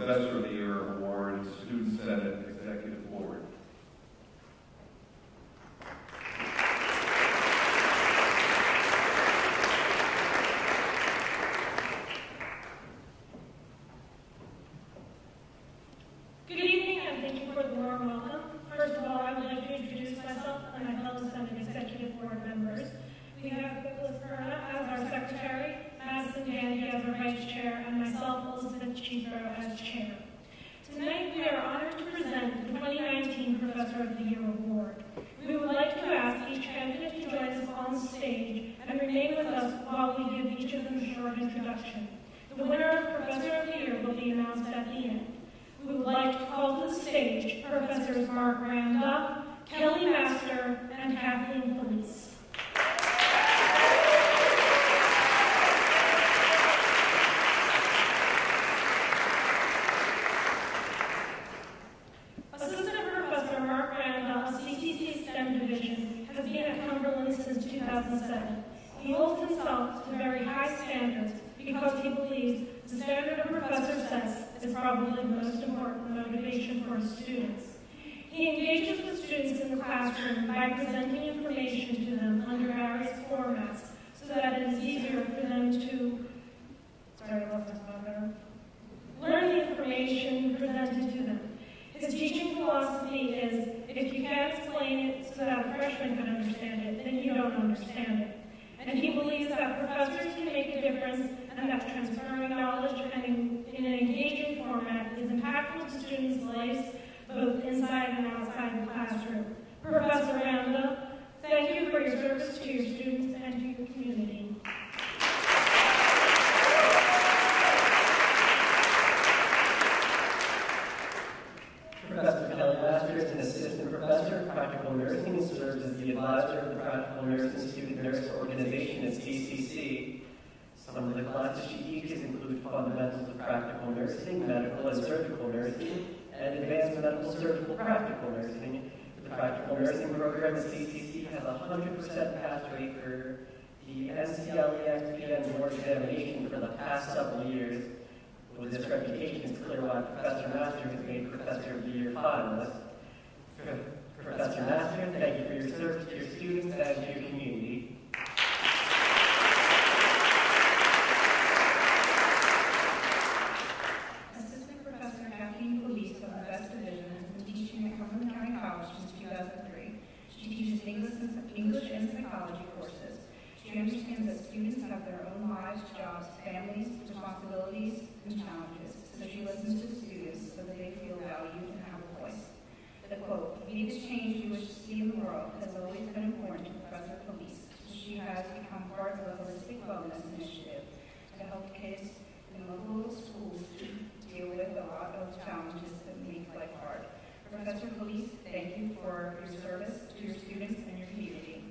Professor of the Year Award, Student Senate Executive Board. Good evening, and thank you for the warm welcome. First of all, I would like to introduce myself and my fellow Senate Executive Board members. We have Ellis as our Secretary, Madison Dandy as our Vice Chair, and myself, Elizabeth Cheeseborough, as Chair. Tonight, we are honored to present the twenty nineteen Professor of the Year Award. We would like to ask each candidate to join us on stage and remain with us while we give each of them a short introduction. The winner of Professor of the Year will be announced at the end. We would like to call to the stage Professors Mark Randa, Kelly Master, and Kathleen Felice. Assistant Professor Mark Randa of C T C STEM Division has been at Cumberland since two thousand seven. He holds himself to very high standards because he believes the standard a professor sets is probably the most important motivation for his students. He engages with students in the classroom by presenting information to them under various formats so that it is easier for them to sorry, I lost my mother. Learn the information presented to them. His teaching philosophy is, if you can't explain it so that a freshman can understand it, then you don't understand it. And he believes that professors can make a difference and that transferring knowledge and in, in an engaging format is impactful to students' lives, both inside and outside the classroom. Professor Randa, thank you for your service to your students and to your community. Professor Kelly Master is an assistant professor of practical nursing and serves as the advisor of the Practical Nursing Student Nurse Organization at C C C. Some of the classes she teaches include fundamentals of practical nursing, medical and surgical nursing, and advanced medical surgical practical nursing. The practical nursing program at C C C has a one hundred percent pass rate for the N C L E X P N board examination for the past several years. With this reputation, it's clear why Professor Master has made Professor of the Year finalist. Professor Master, thank you for your service to your students and to your community. Assistant Professor Kathleen Felice of the West Division has been teaching at Cumberland County College since two thousand three. She teaches English and, English and psychology courses. She understands that students have their own lives, jobs, families, responsibilities, and challenges, so she listens to students so that they feel valued and have a voice. The quote, "Be the change you wish to see in the world," has always been important to Professor Felice. She has become part of a holistic wellness initiative to help kids in local schools deal with a lot of challenges that make life hard. Professor Felice, thank you for your service to your students and your community.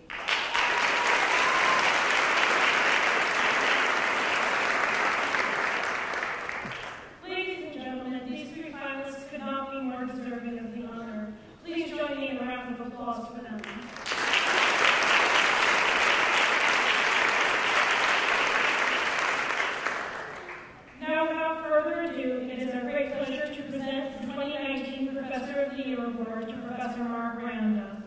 Ladies and gentlemen, these three finalists could not be more deserving of the honor. Please join me in a round of applause for them. Now, without further ado, it is our great pleasure to present the twenty nineteen Professor of the Year Award to Professor Mark Randa.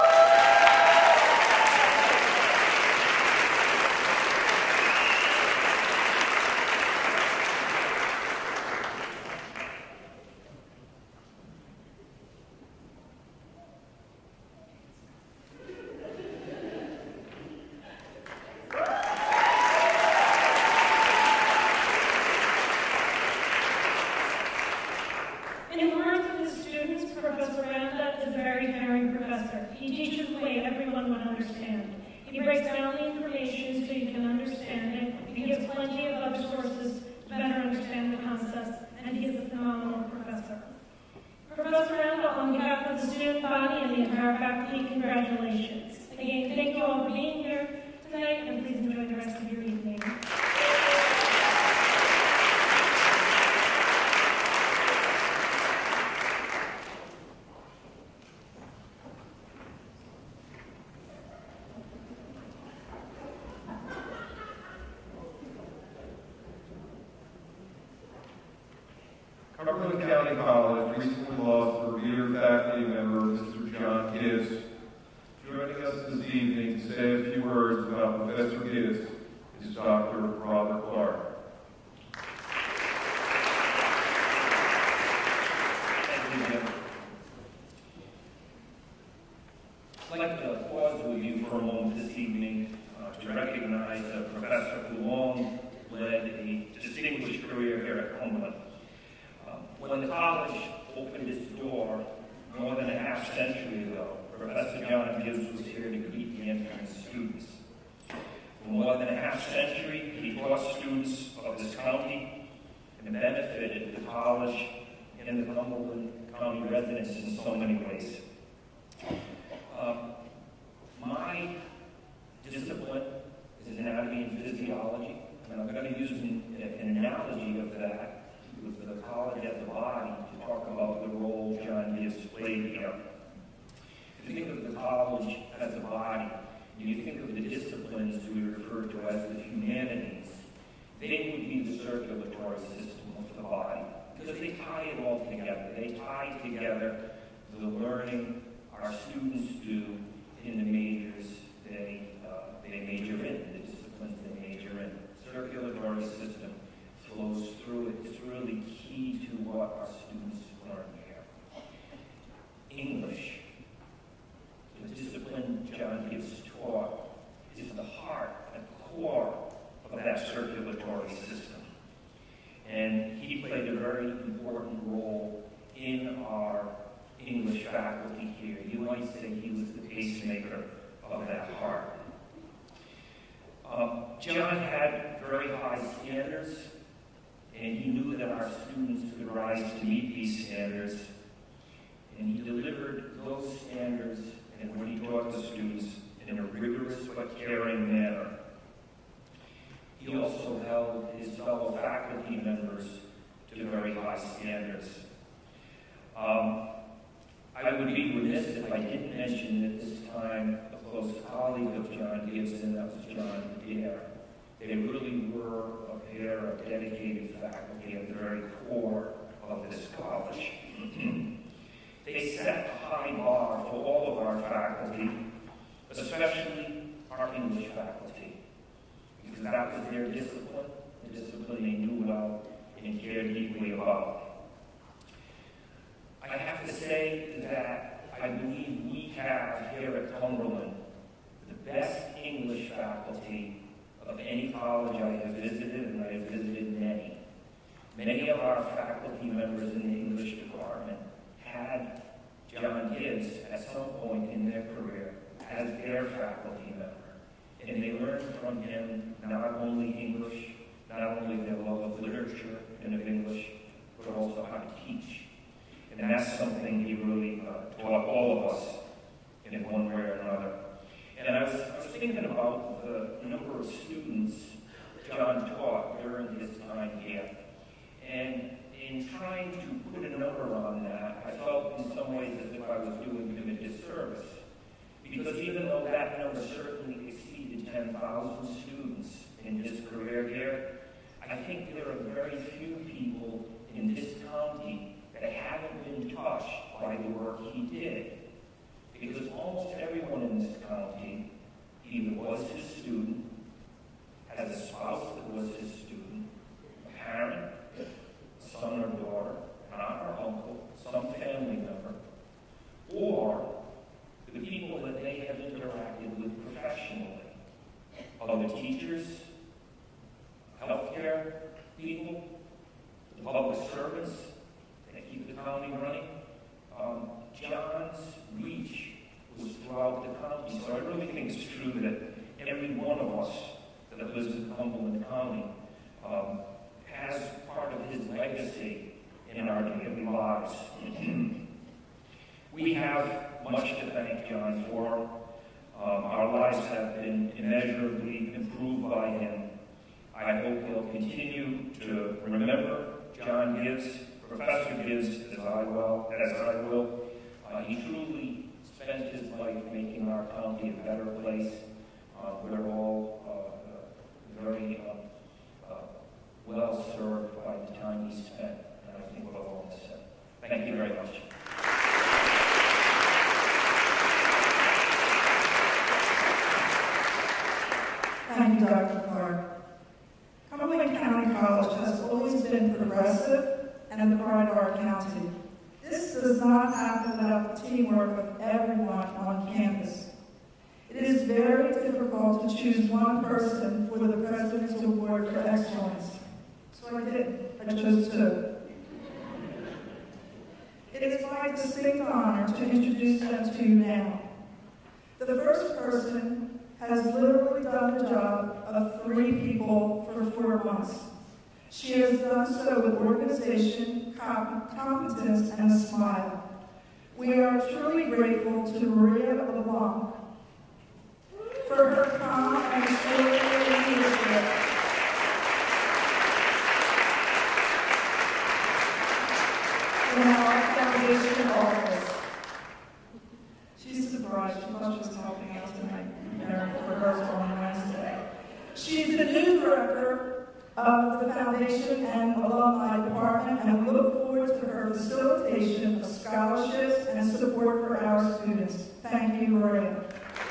In the words of his students, Professor Randa is a very caring professor. He teaches the way everyone would understand. He breaks down the information so you can understand it. He gives plenty of other sources to better understand the concepts, and he is a phenomenal professor. Professor Randa, on behalf of the student body and the entire faculty, congratulations. Again, thank you all for being here tonight, and please enjoy the rest of your evening. Cumberland County College recently lost a revered faculty member, Mister John Gibbs. Joining us this evening to say a few words about Professor Gibbs is Doctor Robert Clark. I'd like to pause with you for a moment this evening uh, to recognize a professor who long led a distinguished career here at Cumberland. Uh, when the college opened its door more than a half century ago, Professor John Gibbs was here to greet the entering students. For more than a half century, he taught students of this county and benefited the college and the Cumberland County residents in so many ways. Um, my discipline is anatomy and physiology, and I'm going to use an, an analogy of that with the college as a body to talk about the role John Gibbs played here. If you think of the college as a body, and you think of the disciplines we refer to as the humanities, they would be the circulatory system of the body, because they tie it all together. They tie together the learning our students do in the majors they, uh, they major in, the disciplines they major in. Circulatory system flows through it. It's really key to what our students learn here. English, the discipline John Gibbs taught, is the heart and core of that circulatory system. And he played a very important role in our English faculty here. You might say he was the pacemaker of that heart. Um, John had very high standards, and he knew that our students could rise to meet these standards, and he delivered those standards and what he taught the students in a rigorous but caring manner. He also held his fellow faculty members to very high standards. Um, I would be remiss if I didn't mention at this time a close colleague of John Gibbs, and that was John Dare. They really were a pair of dedicated faculty at the very core of this college. They set a high bar for all of our faculty, especially our English faculty, because that was their discipline, the discipline they knew well and cared deeply about. I have to say that I believe we have here at Cumberland the best English faculty of any college I have visited, and I have visited many. Many of our faculty members in the English department had John Gibbs at some point in their career as their faculty member. And they learned from him not only English, not only their love of literature and of English, but also how to teach. And that's something he really uh, taught all of us in one way or another. And I was, I was thinking about the number of students John taught during his time here. And in trying to put a number on that, I felt in some ways as if I was doing him a disservice. Because even though that number certainly exceeded ten thousand students in his career here, I think there are very few people in this county that haven't been touched by the work he did. Because almost everyone in this county either was his student, has a spouse that was his student, a parent, a son or daughter, an aunt or uncle, some family member, or the people that they have interacted with professionally, other teachers, healthcare people, the public servants that keep the county running. Um, John's reach was throughout the county, so I really think it's true that every one of us that lives in Cumberland County um, has part of his legacy in our daily lives. We have much to thank John for. Um, our lives have been immeasurably improved by him. I hope he'll continue to remember John Gibbs, Professor Gibbs, as I will. As I will. Uh, he truly spent his life making our county a better place. Uh, we're all uh, very uh, uh, well served by the time he spent, and I think we'll all Thank you very much. Thank you, Doctor Clark. Cumberland County College has always been progressive and the pride of our county. This does not happen without the teamwork of everyone on campus. It is very difficult to choose one person for the President's Award for Excellence. So I did. I chose two. It is my distinct honor to introduce them to you now. The first person has literally done the job of three people for four months. She has done so with organization, competence, and a smile. We are truly grateful to Maria LeBlanc for her calm and extraordinary leadership. In our foundation office. She's surprised. She thought she was helping out tonight, preparing for rehearsal on Wednesday. She's the new director of the foundation and alumni department, and we look forward to her facilitation of scholarships and support for our students. Thank you, Maria.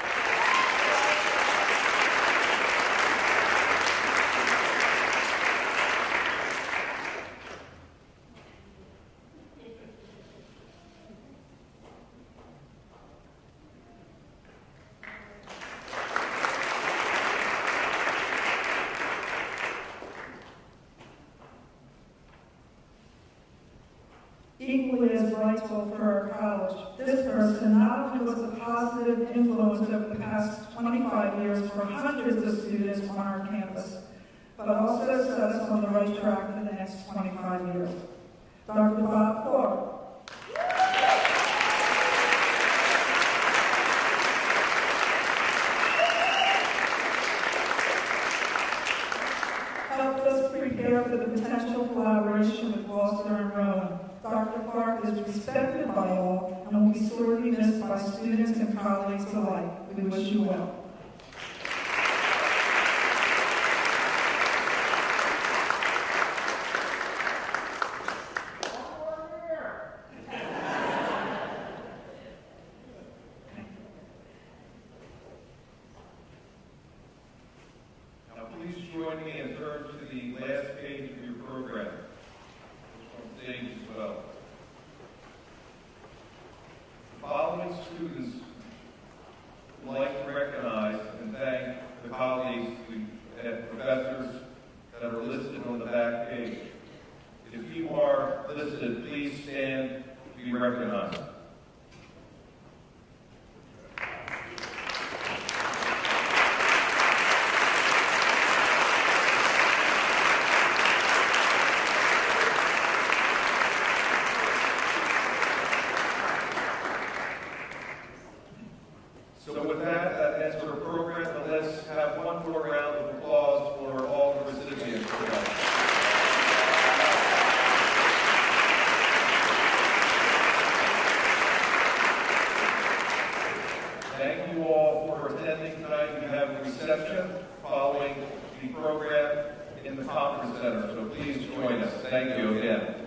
Equally as vital for our college, this person not only was a positive influence over the past twenty-five years for hundreds of students on our campus, but also set us on the right track for the next twenty-five years. Doctor Bob Clark. Helped us prepare for the potential collaboration with Gloucester and Rowan. Doctor Clark is respected by all and will be sorely missed by students and colleagues alike. We wish you well. Now please join me and turn to the last page of your program. On stage as well. The following students would like to recognize and thank the colleagues and professors that are listed on the back page. If you are listed, please stand to be recognized. So with that, that ends our program. And let's have one more round of applause for all the recipients today. Thank you all for attending tonight. We have a reception following the program in the conference center. So please join us. Thank you again.